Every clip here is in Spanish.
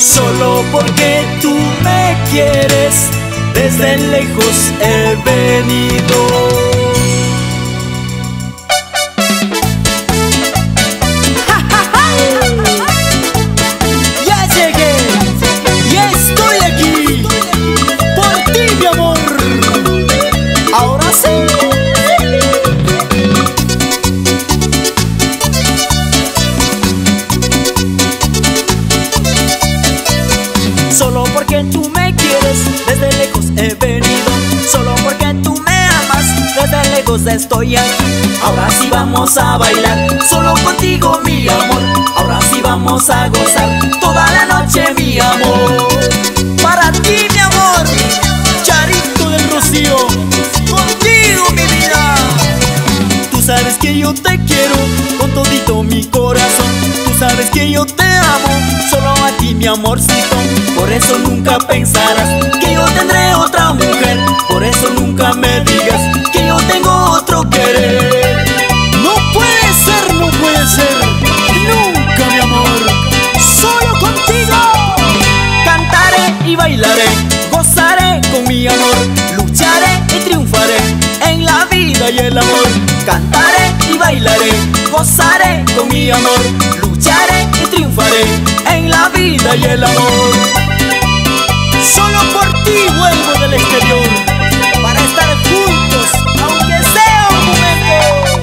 Solo porque tú me quieres, desde lejos he venido. Solo porque tú me quieres, desde lejos he venido. Solo porque tú me amas, desde lejos estoy aquí. Ahora sí vamos a bailar, solo contigo mi amor. Ahora sí vamos a gozar toda la noche mi amor. Para ti mi amor, Charito del Rocío, contigo mi vida. Tú sabes que yo te quiero con todito mi corazón. Tú sabes que yo te amo, solo a ti mi amorcito. Por eso nunca pensarás que yo tendré otra mujer. Por eso nunca me digas que yo tengo otro querer. No puede ser, no puede ser, nunca mi amor. Solo contigo cantaré y bailaré, gozaré con mi amor. Lucharé y triunfaré en la vida y el amor. Cantaré y bailaré, gozaré con mi amor. Lucharé y triunfaré en la vida y el amor. Solo por ti vuelvo del exterior, para estar juntos, aunque sea un momento.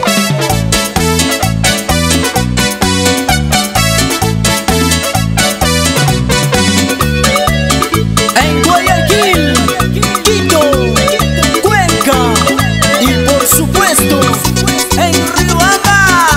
En Guayaquil, Quito, Cuenca y por supuesto en Riobamba.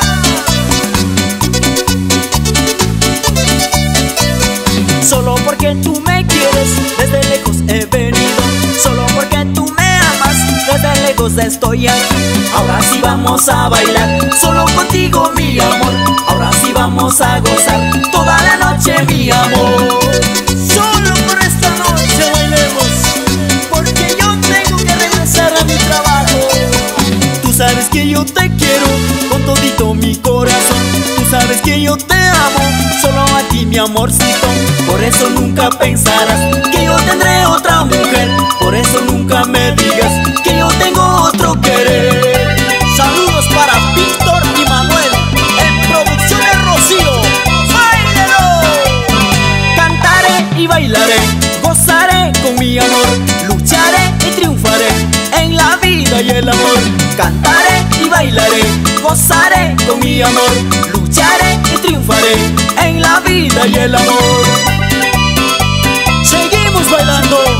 Solo porque tú me quieres, desde lejos he venido. Solo porque tú me amas, desde lejos estoy aquí. Ahora sí vamos a bailar, solo contigo mi amor. Ahora sí vamos a gozar toda la noche mi amor. Solo por esta noche bailemos, porque yo tengo que regresar a mi trabajo. Tú sabes que yo te quiero con todito mi corazón. Tú sabes que yo te amo, solo a ti mi amorcito. Por eso nunca pensarás que yo tendré otra mujer. Por eso nunca me digas que yo tengo otro querer. Saludos para Víctor y Manuel en Producciones Rocío. ¡Báilelo! Cantaré y bailaré, gozaré con mi amor. Lucharé y triunfaré en la vida y el amor. Cantaré y bailaré, gozaré con mi amor. Lucharé y triunfaré en la vida y el amor. Seguimos bailando.